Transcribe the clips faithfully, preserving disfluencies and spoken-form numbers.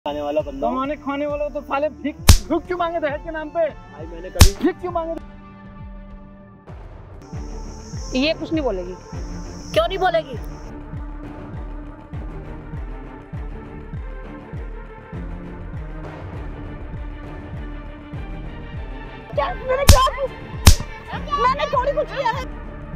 खाने वाला बंदा कमाने खाने वाला तो साले भीख भीख क्यों मांगे दहेज के नाम पे? भाई मैंने कभी भीख क्यों मांगे? ये कुछ नहीं बोलेगी। क्यों नहीं बोलेगी? क्या मैंने क्या मैंने थोड़ी कुछ किया है।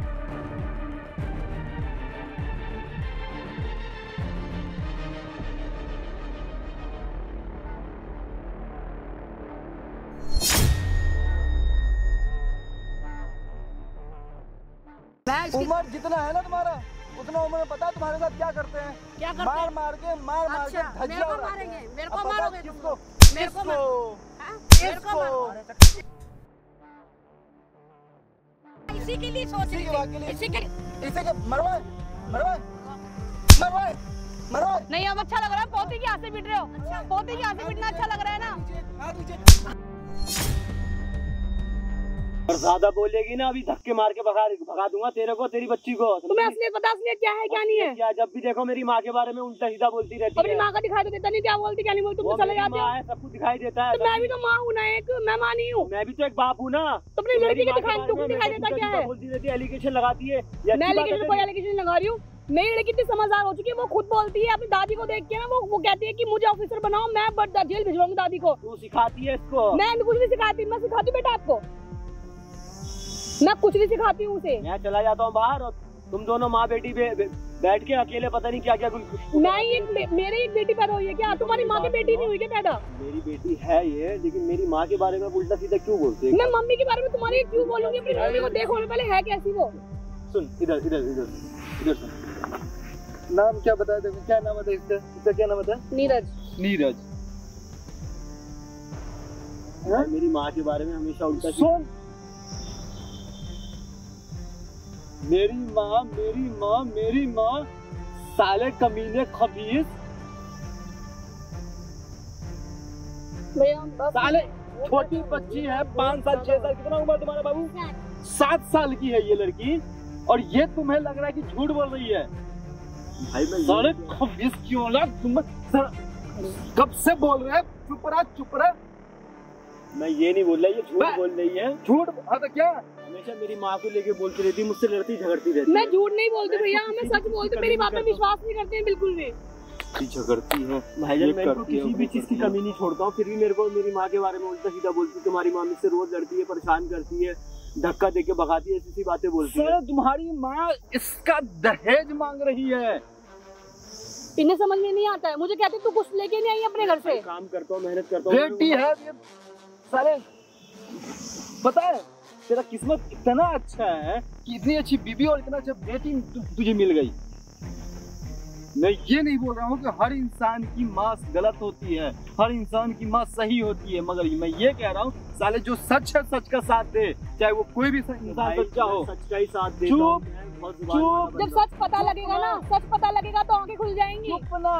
उम्र जितना है ना तुम्हारा उतना उम्र में पता है तुम्हारे साथ क्या करते हैं? क्या करते मार हैं? मार के मार मार के अच्छा, मेरे को मारेंगे, मेरे को मारोगे तुम किसको? लोग? मेरे को किसको? हाँ? मेरे को मारोगे। इसी के लिए सोच रही थी, इसी के लिए इसे के मरवाए मरवाए मरवाए मरवाए नहीं अब अच्छा लग रहा है। पोती की हाथ से पीट रहे हो। अच्छा पोती की हाथ से पीटना अच्छा लग रहा है ना। और ज्यादा बोलेगी ना अभी धक्के मार के भगा भगा दूंगा तेरे को तेरी बच्ची को। तुम्हें असलियत पता असलियत क्या है क्या नहीं है? क्या जब भी देखो मेरी माँ के बारे में उल्टा सीधा बोलती रहती अपनी है। माँ का दिखाई तो देता नहीं, क्या बोलती क्या नहीं बोलती, तुम तो चले जाते हो। सब कुछ दिखाई देता है। तो मैं भी तो माँ हूँ ना, एक मैं माँ नहीं हूँ। मैं भी तो एक बाप हूँ ना। तो अपनी लड़की के दिखाई तुमको दिखाई देता क्या है? बोलती रहती है, एलिगेशन लगाती है। मैं एलिगेशन कोई एलिगेशन लगा रही हूँ? मेरी लड़की इतनी समझदार हो चुकी है, वो खुद बोलती है अपनी दादी को देख के ना, वो वो कहती है कि मुझे ऑफिसर बनाओ, मैं बट जेल भिजवाऊंगी दादी को। तू सिखाती है इसको? मैं कुछ नहीं सिखाती, मैं सिखाती हूँ बेटा आपको, मैं कुछ नहीं सिखाती हूँ उसे। मैं चला जाता हूँ बाहर और तुम दोनों माँ बेटी बे, बे, बैठ के अकेले पता नहीं क्या क्या कुछ। मैं एक मेरी एक बेटी पैदा हुई है क्या? तुम्हारी माँ की बेटी नहीं हुई क्या पैदा? मेरी बेटी है ये, लेकिन मेरी माँ के बारे में उल्टा सीधा क्यों बोलते मैं मम्मी के बारे में तुम्हारी क्यों बोलूंगी? अपनी मम्मी को देखो पहले है कैसी वो। सुन इधर इधर इधर इधर सुन। नाम क्या बताया देखो, क्या नाम है इसका? इसका क्या नाम है? नीरज। नीरज। मेरी माँ के बारे में हमेशा उल्टा सुन, मेरी माँ मेरी माँ मेरी माँ साले कमीने खबीस भैया साले। छोटी बच्ची है, पाँच साल छह साल। कितना उम्र तुम्हारा बाबू? सात साल की है ये लड़की, और ये तुम्हें लग रहा है कि झूठ बोल रही है। भाई मैं साले खबीस क्यों लग तुम? कब से बोल रहे हैं? चुप रहा चुप रहा। मैं ये नहीं बोल रहा, ये झूठ बोल रही है। झूठ? हाँ तो क्या? हमेशा मेरी माँ को लेके बोलती रहती, मुझसे लड़ती झगड़ती रहती। मैं झूठ नहीं बोलती भैया, मैं सच बोलती। मेरी बात पे विश्वास नहीं करते हैं बिल्कुल भी। झगड़ती है भाईजान, मैं इनको किसी भी चीज की कमी नहीं छोड़ता हूँ, फिर भी मेरे को मेरी माँ के बारे में उल्टा सीधा बोलती। तुम्हारी माँ मुझसे रोज लड़ती है, परेशान करती है, धक्का देके भगाती है, ऐसी सी बातें बोलती है। तुम्हारी माँ इसका दहेज मांग रही है। इन्हें समझ में नहीं आता है। मुझे कहते तू कुछ लेके नहीं आई अपने घर से। काम करता हूँ, मेहनत करता हूँ। बेटी है ये सारे। पता है तेरा किस्मत इतना अच्छा है कि इतनी अच्छी बीबी और इतना अच्छा बेटी तु, तुझे मिल गई। मैं ये नहीं बोल रहा हूँ कि हर इंसान की माँ गलत होती है, हर इंसान की माँ सही होती है, मगर मैं ये कह रहा हूँ साले जो सच है सच का साथ दे, चाहे वो कोई भी इंसान सच्चा हो। सच का ही साथ दे। चुप चुप। जब सच पता लगेगा ना, सच पता लगेगा तो आंखें खुल जाएंगी। चुप ना।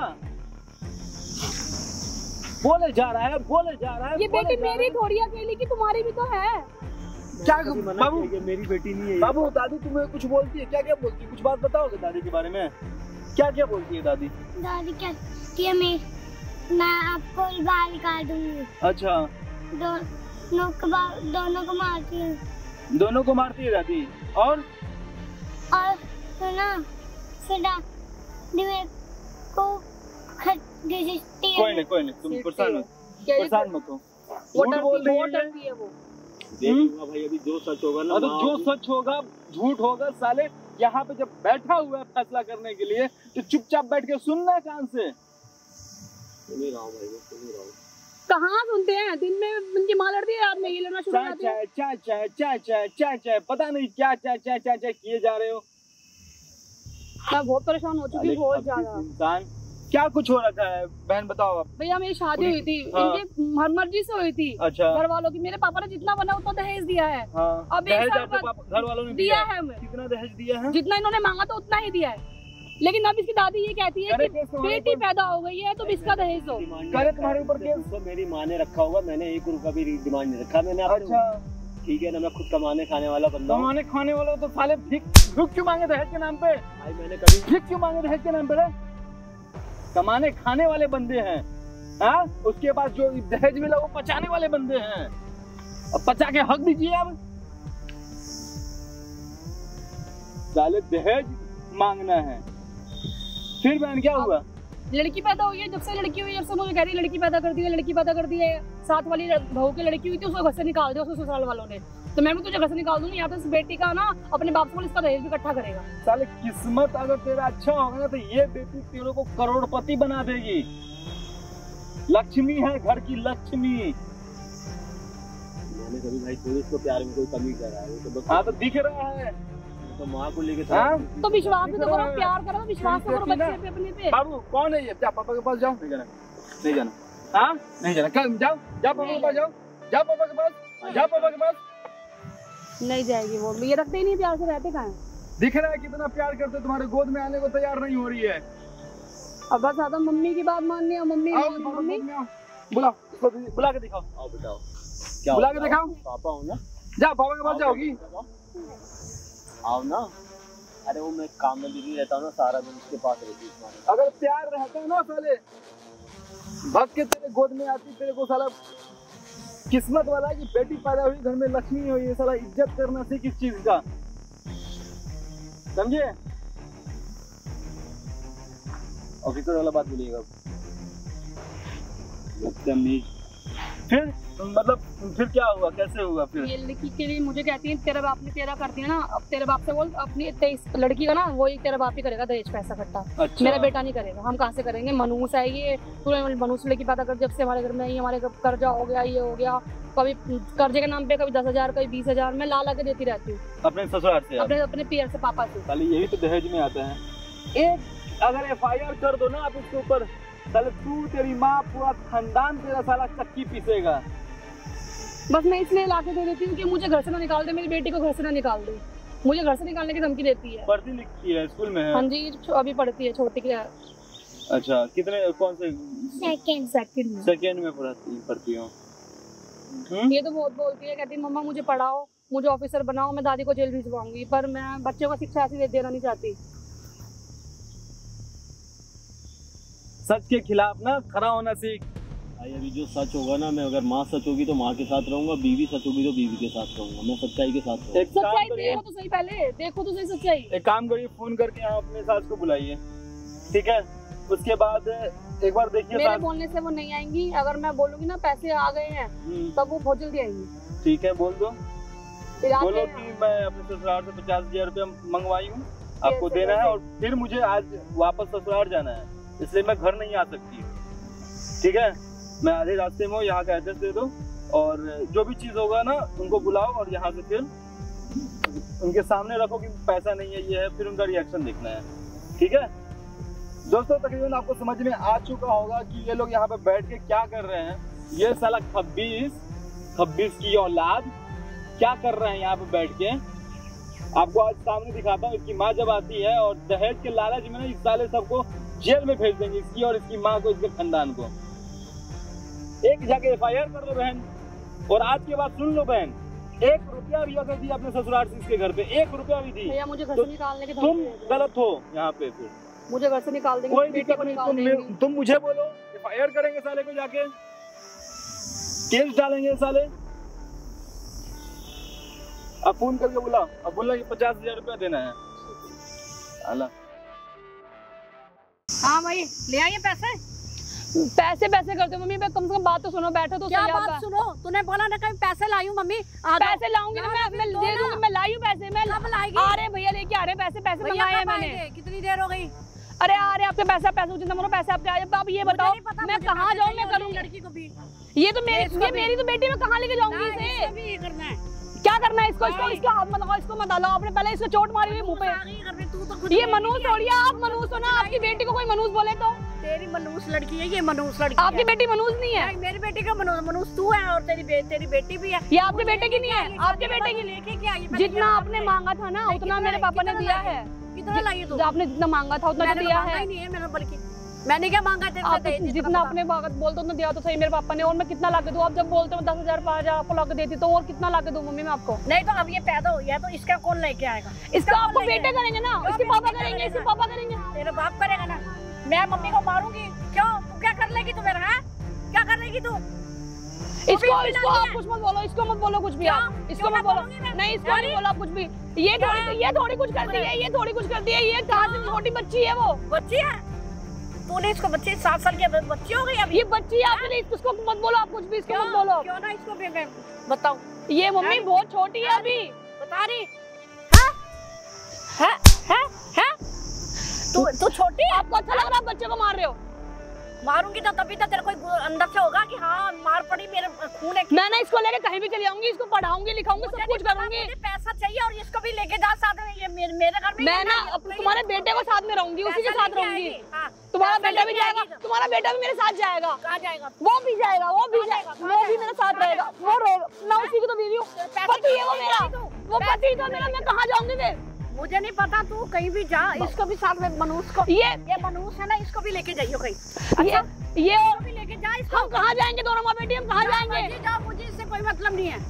बोले जा रहा है बोले जा रहा है। ये बेटी मेरी थोड़ी अकेली की, तुम्हारी भी तो है। क्या बाबू? मेरी बेटी नहीं है बाबू। दादी तुम्हें कुछ बोलती है? क्या क्या बोलती है? कुछ बात बताओगे दादी के बारे में? क्या क्या बोलती है दादी? दादी कहती है मैं मैं आपको बाहर निकाल दूंगी। अच्छा। दोनों को दोनों को मारती है। दोनों को मारती है दादी? और और तो ना फिर दादी मेरे को घसीटती है। कोई नहीं कोई नहीं, तुम परेशान मत परेशान मत हो। झूठ बोल रही है वो। देखूंगा भाई, अभी जो सच होगा ना। तो जो सच होगा झूठ होगा साले। यहाँ पे जब बैठा हुआ है फैसला करने के लिए तो चुपचाप बैठ के सुनना कान से। सुन ही रहा हूँ भाई, सुन ही रहा हूँ। कहाँ सुनते हैं? दिन में उनकी माँ लड़ती है, रात में ये लड़ना शुरू कर देते हैं। चाय चाय चाय चाय चाय चाय पता नहीं क्या चाय चाय चाय चाय किए जा रहे हो। मैं बहुत परेशान हो चुकी हूँ, बहुत ज्यादा। इंसान क्या कुछ हो रखा है बहन? बताओ आप। भैया मेरी शादी हुई थी, हाँ। इनके हर मर्जी से हुई थी। अच्छा। घर वालों की। मेरे पापा ने जितना बना उतना दहेज दिया है। हाँ। अब दहेज आपके घर वालों ने दिया है हमें। कितना दहेज दिया है? जितना इन्होंने मांगा तो उतना ही दिया है, लेकिन अब इसकी दादी ये कहती है कि बेटी पैदा हो गई है तो इसका दहेज दो। करे तुम्हारे ऊपर केस? तो मेरी माँ ने रखा होगा, मैंने एक रुपया भी डिमांड नहीं रखा मैंने। अच्छा ठीक है ना, मैं खुद कमाने खाने वाला बंदा हूँ। कमाने खाने वाला तो साले भीख भीख क्यों मांगे दहेज के नाम पे? भाई मैंने कभी भीख क्यों मांगे दहेज के नाम पे? कमाने खाने वाले बंदे हैं, हाँ, उसके बाद जो दहेज मिला वो पचाने वाले बंदे हैं। अब पचा के हक दीजिए। अब साले दहेज मांगना है। फिर बहन क्या हुआ? लड़की पैदा हुई है, जब से लड़की हुई, जब से मुझे कह रही है लड़की पैदा कर दी है, लड़की पैदा कर दी है। साथ वाली बहू की लड़की हुई थी, उसको घर से निकाल दिया उसके ससुराल वालों ने। तो मैं भी तुझे घर से निकाल दूंगी। यहाँ पे इस बेटी का ना अपने बाप से इसका दहेज भी इकट्ठा करेगा। साले किस्मत अगर तेरा अच्छा होगा ना तो ये बेटी तेरे को करोड़पति बना देगी। लक्ष्मी है घर की, लक्ष्मी। मैंने कभी भाई थोड़ी इसको प्यार में कोई कमी करा है? तो हाँ तो दिख रहा है। तो माँ को लेके तो विश्वास भी तो करो, प्यार करो, विश्वास तो करो बच्चे पे अपने पे। बाबू कौन है ये? जा पापा के पास जाओ। नहीं जाना, नहीं जाना। हाँ नहीं जाना। कल जाओ, जाओ पापा के पास जाओ, जाओ पापा के पास, जाओ पापा के पास। नहीं जाएगी वो, ये रखते ही नहीं, प्यार से रहते कहाँ हैं? दिख रहा है कितना प्यार करते, तुम्हारे गोद में आने को तैयार नहीं हो रही है। अब बस आदम मम्मी की बात माननी है। मम्मी मम्मी बुलाओ, इसको बुला के दिखाओ। आओ बेटाओ, बुला के दिखाओ। पापा हो ना? जा पापा के पास जाओगी। आओ ना। अरे वो मैं काम में बिजी रहता हूँ ना, सारा दिन उसके पास रहती हूँ। अगर प्यार रहता है ना साले, भग के तेरे गोद में आती, तेरे को साला किस्मत वाला कि बेटी पैदा हुई घर में, लक्ष्मी हुई। साला इज्जत करना सीख इस चीज का, समझे? ऑफिसर वाला बात बोलिएगा। फिर मतलब फिर क्या हुआ, कैसे हुआ फिर? ये लड़की के लिए मुझे कहती है तेरे बाप ने तेरा करती है ना, अब तेरे बाप से बोल अपनी तेईस लड़की का ना वही तेरा बाप ही करेगा दहेज पैसा इकट्ठा। अच्छा। मेरा बेटा नहीं करेगा। हम कहाँ से करेंगे? मनूस है ये, तूने मनूस लड़की पैदा कर, जब से हमारे घर में ही हमारे कर्जा हो गया, ये हो गया, कभी कर्जे के नाम पे कभी दस हजार कभी बीस हजार मैं ला ला के देती रहती हूँ अपने ससुराल से, अपने अपने पियर से, पापा से। यही तो दहेज में आता है। एक अगर एफ आई आर कर दो ना आप इसके ऊपर, साले तू, तेरी माँ, पूरा खानदान तेरा साला चक्की पीसेगा। बस मैं इसलिए लाके दे देती हूँ कि मुझे घर से ना निकाल दे, मेरी बेटी को घर से ना निकाल दे। मुझे घर से निकालने की धमकी देती है। पढ़ती लिखती है, स्कूल में है? हाँ जी, अभी पढ़ती है, छोटी की है। अच्छा, कितने कौन से? सेकंड सेकंड में सेकंड में पढ़ती पढ़ती हूँ। ये तो बहुत बोलती है, कहती मम्मा मुझे पढ़ाओ, मुझे ऑफिसर बनाओ, मैं दादी को जेल भिजवाऊंगी, पर मैं बच्चों को शिक्षा ऐसी देना नहीं चाहती। सच के खिलाफ ना खड़ा होना सीख। भाई अभी जो सच होगा ना, मैं अगर माँ सच होगी तो माँ के साथ रहूंगा, बीवी सच होगी तो बीवी के साथ रहूंगा, मैं सच्चाई के साथ रहूंगा। एक काम सच्चाई करिए, देखो तो सही, पहले देखो तो सही सच्चाई। एक काम करिए, फोन करके यहाँ अपने सास को बुलाइए, ठीक है? उसके बाद एक बार देखिए। मेरे बोलने से वो नहीं आएंगी। अगर मैं बोलूंगी ना पैसे आ गए हैं तब वो बहुत जल्दी आएंगी। ठीक है, बोल दो, बोलो कि मैं अपने ससुराल से पचास हजार रुपया मंगवाई हूँ, आपको देना है, और फिर मुझे आज वापस ससुराल जाना है, इसलिए मैं घर नहीं आ सकती। ठीक है, मैं आधे रास्ते में हूँ, यहाँ का एड्रेस दे दो, और जो भी चीज होगा ना उनको बुलाओ, और यहाँ से फिर उनके सामने रखो कि पैसा नहीं है, ये है, फिर उनका रिएक्शन देखना है। ठीक है दोस्तों, तकरीबन आपको समझ में आ चुका होगा कि ये लोग यहाँ पे बैठ के क्या कर रहे हैं। ये साला खब्बीस खब्बीस की औलाद क्या कर रहे हैं यहाँ पे बैठ के, आपको आज सामने दिखाता हूँ। इसकी माँ जब आती है और दहेज के लालच में ना इस साले सबको जेल में भेज देंगे, इसकी और इसकी माँ को, इसके खानदान को। एक जाके एफ आई आर कर दो बहन, और आज के बाद सुन लो बहन, एक रुपया भी अगर दी अपने ससुराल से इसके घर पे, एक रुपया भी दी, भैया मुझे घर तो से निकालने के तुम गलत हो यहाँ पे। फिर मुझे घर से निकाल देंगे, कोई दिक्कत नहीं, तुम तुम मुझे बोलो, एफ आई आर करेंगे साले को, जाके केस डालेंगे साले। अब फोन करके बुलाओ, अब बोला कि पचास हजार रुपया देना है। आला हाँ भाई ले आइए पैसे। पैसे पैसे करते मम्मी, कम से कम बात तो सुनो, बैठो तो। क्या बात सुनो? तूने बोला ना कहीं पैसे लाई हूँ मम्मी। पैसे लाऊंगी ना मैं, मैं दे दूंगी, मैं लाई हूँ पैसे। मैं कब लाएगी? आ रहे भैया लेके आ रहे पैसे, पैसे मंगाए हैं मैंने। कितनी देर हो गई? अरे आ रहे आपके पैसा, पैसे चिंता मरो, पैसे आपके आए। अब ये बताओ मैं कहाँ जाऊँ, मैं करूँगी लड़की को भी। ये तो मेरी, ये मेरी तो बेटी, मैं कहाँ लेके जाऊंगी इसे? करना है, क्या करना है इसको? इसको इसके हाथ में लगाओ, इसको मत डालो। आपने पहले इसको चोट मारी हुई मुंह पे। ये मनूस थोड़ी है, आप मनूस हो ना। आपकी बेटी को कोई मनूस बोले तो? तेरी मनूस लड़की है ये, मनूस लड़की। आपकी बेटी मनूस नहीं है। मेरी बेटी का मनूस, मनूस तू है, और तेरी बे, तेरी बेटी भी है। ये आपके बेटे की नहीं है, आपके बेटे की। लेके क्या? जितना आपने मांगा था ना उतना मेरे पापा ने दिया है। कितना लाई है तू? आपने जितना मांगा था उतना दिया है। नहीं है मैंने, बल्कि मैंने क्या मांगा तेरे से? जितना अपने बोलते उतना दिया तो सही मेरे पापा ने। और मैं कितना ला के दूं? आप जब बोलते हो दस हजार पाँच हजार आपको ला के देती, तो और कितना ला के दूं मम्मी मैं आपको? नहीं तो अब ये पैदा हो गया तो इसका कौन लेके आएगा? इसका आपको बेटे करेंगे ना, इसके पापा करेंगे, इसके पापा करेंगे। तेरे बाप करेगा ना। मैं मम्मी को मारूंगी क्यों? तू क्या कर लेगी? तू मेरा है आएगी तू? इसको इसको आप कुछ मत बोलो, इसको मत बोलो कुछ भी आप, इसको मत बोलो, नहीं इसको नहीं बोलो आप कुछ भी। ये थोड़ी ये थोड़ी कुछ करती है, ये थोड़ी कुछ करती है, ये कहाँ से छोटी बच्ची है वो? बच्ची है? तूने इसको बच्ची सात साल की बच्ची हो गई अब? ये बच्ची है आपने, इसको मत बोलो आप कुछ भी, इसको मत बोलो। क्यों ना इसको भी बताओ। ये मम्मी बहुत छोटी है अभी, बता रही है है है तू तू छोटी है। आपको अच्छा लग रहा है बच्चे को मार रहे हो? मारूंगी तो तभी तो तेरे को अंदर से होगा कि हाँ मार पड़ी, मेरे खून है। मैं ना इसको लेके कहीं भी चली जाऊंगी, इसको पढ़ाऊंगी लिखाऊंगी, सब कुछ करूंगी। मुझे पैसा चाहिए और इसको भी लेके जा साथ में, ये मेरे, मेरे घर में। मैं ना तुम्हारे बेटे को साथ में रहूंगी, उसी के साथ रहूंगी। तुम्हारा बेटा भी जाएगा, तुम्हारा बेटा भी मेरे साथ जाएगा। कहाँ जाएगा? वो भी जाएगा, वो भी जाएगा, वो भी मेरे साथ रहेगा, वो रहेगा। मैं उसी की तो बीवी हूँ, पति है वो मेरा, वो पति तो मेरा। मैं कहाँ जाऊंगी फिर? मुझे नहीं पता, तू कहीं भी जा, इसको भी साथ में मनूस को, ये ये मनूस है ना, इसको भी लेके जाइयो कहीं। अच्छा ये और भी लेके जा इसको। हम कहाँ जाएंगे दोनों माँ बेटी, हम कहाँ जाएंगे? जाओ, मुझे इससे कोई मतलब नहीं है।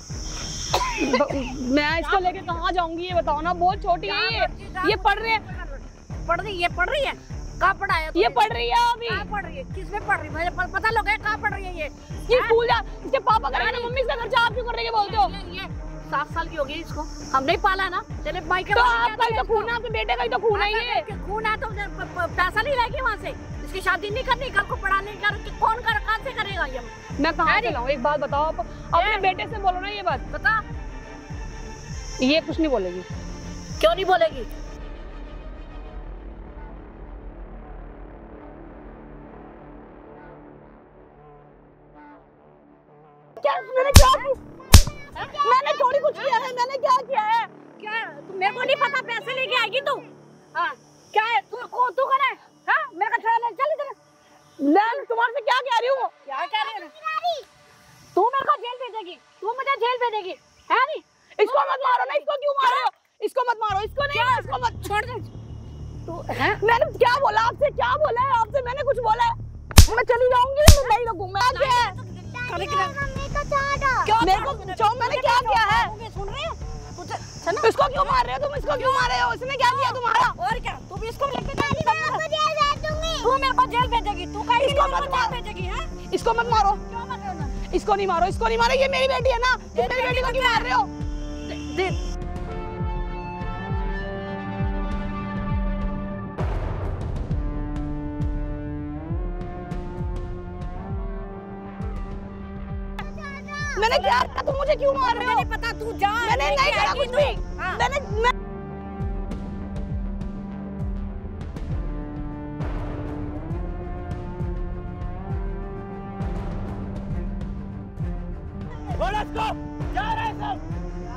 मैं इसको लेके कहाँ जाऊंगी ये बताओ ना, बहुत छोटी है ये, ये पढ़ रही है। पढ़ रही ये पढ़ रही है? कहाँ पढ़ाया? ये पढ़ रही है अभी। कहाँ पढ़ रही है? किसमें पढ़ रही है? मुझे पता लग गया कहाँ पढ़ रही है ये। ये स्कूल जा, इसके पापा करेंगे ना, मम्मी इसका खर्चा आप क्यों कर रहे बोलते हो? ये सात साल की हो गई इसको, हम नहीं पाला ना। चले भाई के तो आपका ही तो खून है, आपके बेटे का ही तो खून है ये। खून है तो पैसा नहीं लाएगी वहाँ से, इसकी शादी नहीं करनी, घर को पढ़ाने का कौन कर कहाँ से करेगा ये? मैं कहाँ से लाऊं? एक बात बताओ आप, अपने बेटे से बोलो ना ये बात। बता। ये कुछ नहीं बोलेगी। क्यों नहीं बोलेगी? क्या मैंने क्या मैंने थोड़ी कुछ किया है, मैंने क्या किया है? क्या तू मेरे को नहीं पता, पैसे लेके आएगी तू? हाँ क्या है तू को तू करे? हाँ मेरे का छोड़ा चल इधर। मैं तुम्हारे से क्या कह रही हूँ? क्या कह रही है? तू मेरे को जेल भेजेगी, तू मुझे जेल भेजेगी है नहीं? इसको मत मारो ना, इसको क्यों मार रहे हो? इसको मत मारो, इसको नहीं, इसको मत छोड़ दे। तू है? मैंने क्या बोला आपसे, क्या बोला है आपसे? मैंने कुछ बोला है? मैं चली जाऊंगी, मैं नहीं रुकूं। मैं क्या है? मम्मी को छोड़ो। क्यों मेरे को पूछो मैंने क्या किया है? सुन रही है? इसको क्यों मार रहे हो तुम? इसको क्यों मार रहे हो? इसने क्या किया तुम्हारा? और क्या? तू भी इसको लेके जा। आपको जेल भेज दूंगी। तू मेरे को जेल भेजेगी, तू कहीं इसको मत जेल भेजेगी है? इसको मत मारो। क्यों मत मारो? इसको नहीं मारो, इसको नहीं मारो, ये मेरी बेटी है ना, तुम मेरी बेटी को क्यों मार रहे हो? दे मैंने क्या किया? तुम मुझे क्यों मार रहे हो? नहीं पता, तू जा। मैंने नहीं करा कुछ भी। मैंने मैं... बोला इसको, जा रहे हैं सब।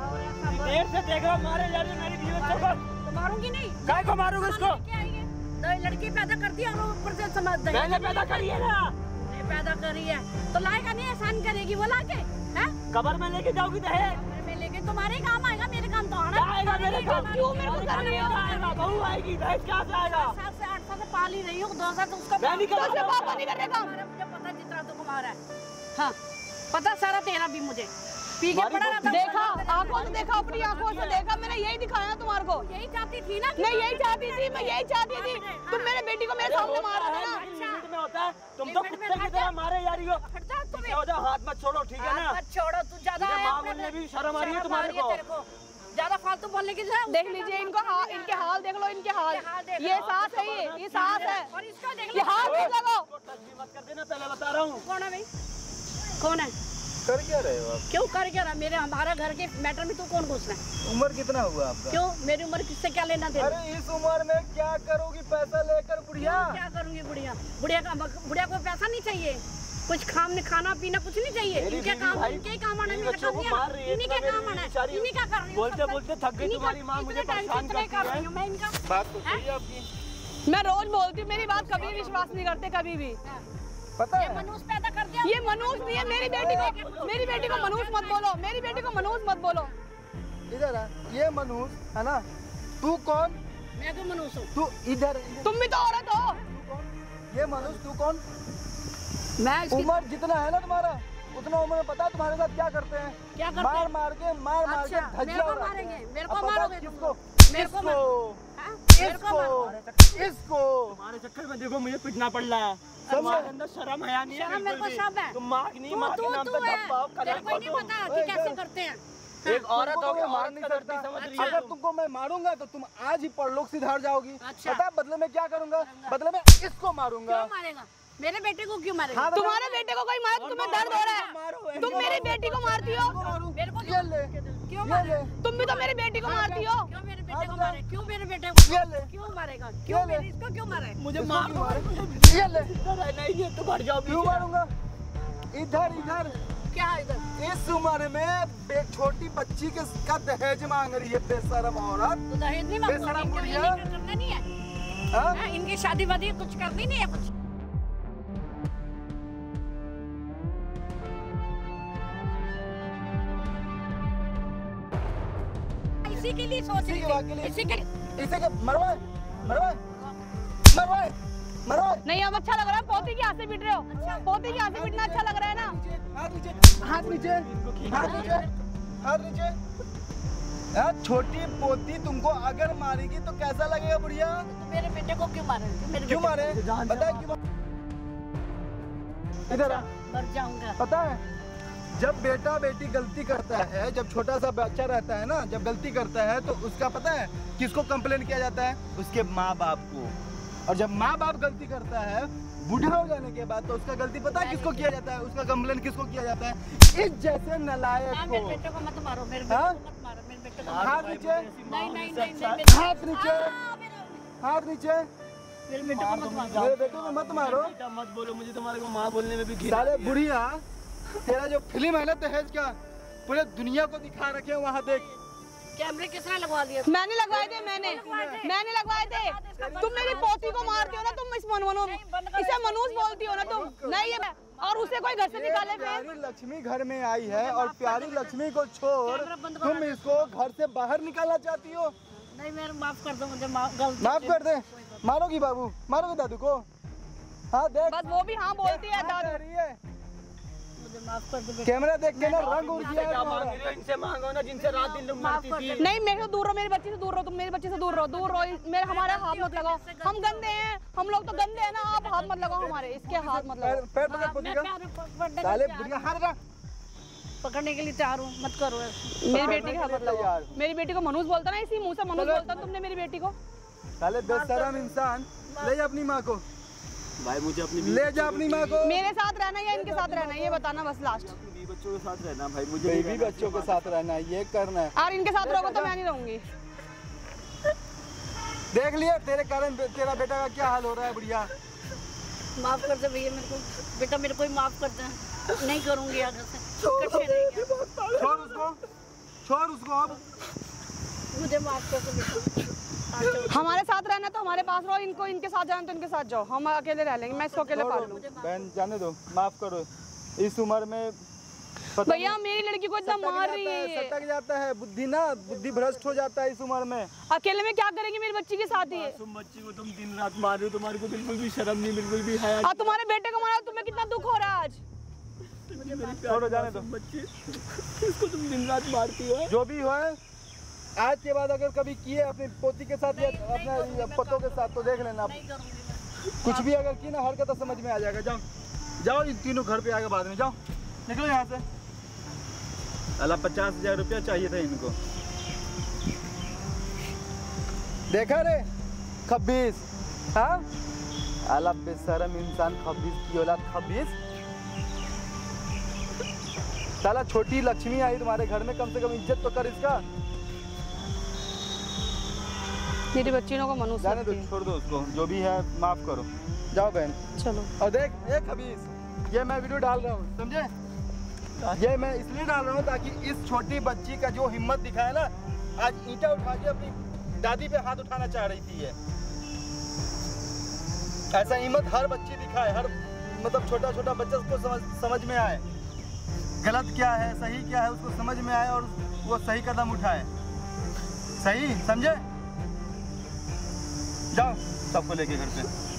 देर से देख रहा हूँ मारे जा रही है मेरी बीवी बच्चों को। तो मारूंगी नहीं। काय को मारूंगा इसको? लड़की पैदा करती है और ऊपर से समझ दे। मैंने पैदा करी है ना। पैदा करी है तो लाएगा नहीं, एहसान करेगी वो लाके हैं? कबर में लेके जाओगी दहेज? मैं लेके तुम्हारे काम आएगा, मेरे काम तो आना। आएगा मेरे काम, क्यों मेरे को कर रही हो? आएगा बहू आएगी, दहेज कहाँ से आएगा? सात से आठ साल से पाल ही रही हूँ, दो साल तो उसका मैं नहीं कर रहा, पापा नहीं कर रहे काम। मुझे पता जितना तो कमा रहा है। हाँ पता सारा तेरा भी मुझे पी के पड़ा रहता। देखा आंखों से देखा, अपनी आंखों से देखा, मैंने यही दिखाया तुम्हारे को। यही चाहती थी ना? मैं यही चाहती थी, मैं यही चाहती थी। तुम मेरे बेटी को मेरे सामने मार रहे हो ना। लिमिट में होता है, तुम तो कुत्ते की तरह मारे जा रही हो। हो जाओ, हाथ मत छोड़ो, ठीक है ना? मत छोड़ो, तू ज्यादा माँ बोलने भी शर्म आ रही है तुम्हारे को। ज्यादा फालतू बोलने की जरूरत। देख लीजिए इनको हाल, इनके हाल देख लो, इनके हाल। ये सास है, ये ये सास है। और इसका देख ये हाथ देख लो। मत कर देना, पहले बता रहा हूँ। कौन है भाई? कौन है? कर क्या रहे हो आप? क्यों कर क्या रहा? मेरे हमारा घर के मैटर में तू कौन घुसना है? उम्र कितना हुआ आपका? क्यों मेरी उम्र किससे क्या लेना देना? अरे इस उम्र में क्या करोगी पैसा लेकर बुढ़िया? क्या करूंगी बुढ़िया? बुढ़िया का बुढ़िया को पैसा नहीं चाहिए, कुछ खाम खाना पीना कुछ नहीं चाहिए। इनके काम इनके काम आना मेरे काम नहीं, इन्हीं के काम आना है, इन्हीं का कर रही हूं। बोलते बोलते थक गई तुम्हारी माँ, मुझे परेशान कर रही है। मैं इनका बात तो सही है आपकी। मैं रोज बोलती हूँ, मेरी बात कभी विश्वास नहीं करते, कभी भी। पता है मनुष्य पैदा कर दिया। ये मनुष्य नहीं है, मेरी बेटी को मेरी बेटी को मनुष्य मत बोलो, मेरी बेटी को मनुष्य मत बोलो। इधर आ, ये मनुष्य है ना? तू कौन? मैं तो मनुष्य हूँ। तू इधर, तुम भी तो औरत हो। ये मनुष्य तू कौन? मैं उम्र जितना है ना तुम्हारा, उतना उम्र में पता है तुम्हारे साथ क्या करते हैं? क्या करते मार हैं? मार के मार मार के अच्छा, मेरे को मारेंगे, मेरे को मारोगे तुमको? मेरे को इसको इसको तुम्हारे चक्कर में देखो मुझे पिटना पड़ रहा है। तुम्हारे अंदर शर्म हया नहीं है। शर्म मेरे को सब है। तुम माँ की नहीं, माँ के नाम तू पे है, धब्बाओ तेरे को नहीं पता कि कैसे करते हैं। एक औरत हो के मार नहीं सकती, समझ रही है? अगर तुमको मैं मारूंगा तो तुम आज ही परलोक सिधार जाओगी। अच्छा। पता है बदले में क्या करूंगा? बदले में इसको मारूंगा। क्यों मारेगा? मेरे बेटे को क्यों मारेगा? हाँ, तुम्हारे बेटे को कोई मारा तो तुम्हें दर्द हो रहा है, तुम मेरी बेटी को मारती हो। मेरे को ये ले, क्यों ये मारे? ले, तुम भी तो मेरी बेटी को मारती हो। क्यों मेरे बेटे को मारे? क्यों मेरे बेटे को ये ले, क्यों मारेगा? क्यों मेरे इसको क्यों मारे? मुझे मार दो। ये ले। रहना ही है तो भर जाओ। क्यों मारूंगा? इधर इधर क्या इधर? इस उम्र में एक छोटी बच्ची के का दहेज मांग रही है बेशरम औरत। तो दहेज नहीं मांगो, बेशरम इनके बुढ़िया। इनके करना नहीं है। हाँ? हाँ, इनकी शादी वादी कुछ करनी नहीं है कुछ। इसी के लिए सोच इसी रही के बाद के थी। लिए- इसी के लिए इसे के मरवाए मरवाए मरवाए मरवाए। नहीं अब अच्छा लग रहा है, पोती की हाथ से पीट रहे हो। पोती की हाथ से पीटना अच्छा लग रहा है ना। हाथ नीचे हाथ नीचे हाथ नीचे हाथ नीचे। यार छोटी पोती तुमको अगर मारेगी तो कैसा लगेगा बुढ़िया? तो मेरे बेटे को क्यों मारे? मेरे क्यों बेटे मारे? पता है क्यों? इधर आ। को मर जाऊंगा। पता है जब बेटा बेटी गलती करता है, जब छोटा सा बच्चा रहता है ना, जब गलती करता है तो उसका पता है किसको कंप्लेन किया जाता है? उसके माँ बाप को। और जब माँ बाप गलती करता है बूढ़ा हो जाने के बाद तो उसका गलती पता है किसको किया जाता है? उसका कंप्लेन किसको किया जाता है? इस जैसे नलायक हाँ, को। मेरे बेटे को मत मारो, मेरे बेटे हाँ? को मत मारो, मेरे बेटे को हाथ नीचे नहीं नहीं नहीं नहीं, हाथ नीचे हाँ, मेरे- हाथ नीचे। मेरे बेटे को मत मारो। मेरे बेटे को मत मारो। मत बोलो, मुझे तुम्हारे को माँ बोलने में भी घिन साले आती है। बुढ़िया तेरा जो फिल्म है ना दहेज का, पूरे दुनिया को दिखा रखे हैं वहाँ देख। कैमरे किसने लगवा दिए? मैंने लगवाए थे, मैंने मैंने लगवाए थे। तुम मेरी पोती को मारती हो ना, तुम इस मनु इसे मनुष्य बोलती हो ना तुम। नहीं है और उसे कोई घर से निकाले फिर। प्यारी लक्ष्मी घर में आई है और प्यारी लक्ष्मी को छोड़ तुम इसको घर से बाहर निकालना चाहती हो। नहीं, मेरे माफ कर दो, मुझे माफ गलती माफ कर दे। मारोगी बाबू? मारोगी दादू को? हाँ देख बस वो भी हाँ बोलती है हाँ, कह दादू। रही है। मुझे माफ कर दो बेटा। कैमरा देख के ना रंग उड़ गया है क्या मांग तुम्हारा। रही हो? इनसे मांगो ना जिनसे रात दिन तुम माफ मरती कर थी। दे। नहीं मेरे से दूर रहो, मेरे बच्चे से दूर रहो, तुम मेरे बच्चे से दूर रहो, दूर रहो। मेरे हमारे हाथ मत लगाओ, हम गंदे हैं, हम लोग तो गंदे हैं ना। आप हाथ मत लगाओ हमारे, इसके हाथ मत लगाओ। पैर पैर पकड़ मैं पोती का। प्यार में पकड़ने के साले लिए बुढ़िया हाथ रख। पकड़ने के लिए तैयार हूँ, मत करो ऐसे। मेरी बेटी के हाथ मत लगाओ। यार। मेरी बेटी को मनुष्य बोलता ना, इसी मुंह से मनुष्य बोलता तुमने मेरी बेटी को। साले बेशरम इंसान। ले जा अपनी माँ को, भाई मुझे अपनी ले जा अपनी माँ को। मेरे साथ रहना या इनके साथ रहना, ये बताना बस लास्ट। बीवी बच्चों के साथ रहना भाई, मुझे बेबी बच्चों के साथ रहना है, ये करना है। और इनके साथ रहोगे तो मैं नहीं रहूंगी। देख लिया तेरे कारण बे- तेरा बेटा का क्या हाल हो रहा है बुढ़िया। माफ कर दे भैया मेरे को, बेटा मेरे को ही माफ कर दे। नहीं करूंगी आगे से, इकट्ठे रहेंगे। छोड़ उसको, छोड़ उसको अब। मुझे माफ कर दो बेटा। आ जाओ। हमारे साथ रहना तो हमारे पास रहो, इनको इनके साथ जाना तो इनके साथ जाओ। हम अकेले रह लेंगे, मैं इसको अकेले पाल लूँ। बहन जाने दो, माफ करो। इस उम्र में पता भैया मेरी लड़की को इतना सटक मार जाता रही है, है, सटक जाता है बुद्धि ना, बुद्धि भ्रष्ट हो जाता है इस उम्र में। अकेले में क्या करेंगी मेरी बच्ची के साथ ही। तुम बच्ची को तुम दिन रात मार रहे हो, तुम्हारे को बिल्कुल भी शर्म नहीं, बिल्कुल भी हया और तुम्हारे बेटे को मारा, तुम्हें कितना दुख हो रहा है आज। नहीं। मेरी छोड़ो, जाने दो। बच्ची, इसको तुम दिन रात मारती हो। जो भी हो आज के बाद अगर कभी किए अपनी पोती के साथ या अपने पतों के साथ तो देख लेना। नहीं करूंगी मैं। कुछ भी अगर की ना हरकत तो समझ में आ जाएगा। जाओ जाओ, इन तीनों घर पे आके बाद में जाओ, निकलो यहाँ से। अल्लाह पचास हजार रुपया चाहिए था इनको। देखा रे खब्बीस, हाँ अल्लाह बेशरम इंसान, खब्बीस की औलाद, खब्बीस। साला छोटी लक्ष्मी आई तुम्हारे घर में, कम से कम इज्जत तो कर इसका। मेरी बच्चियों को मनुष्य जाने दो, लगती है। छोड़ दो उसको, जो भी है माफ करो। जाओ बहन। चलो। और देख एक खबीस, ये मैं वीडियो डाल रहा हूँ, समझे? ये मैं इसलिए डाल रहा हूँ ताकि इस छोटी बच्ची का जो हिम्मत दिखाया ना, आज ईंटा उठा के अपनी दादी पे हाथ उठाना चाह रही थी ये। ऐसा हिम्मत हर बच्ची दिखाए, हर मतलब छोटा छोटा बच्चा उसको समझ समझ में आए गलत क्या है सही क्या है, उसको समझ में आए और वो सही कदम उठाए। सही समझे? जाओ सबको लेके घर पे।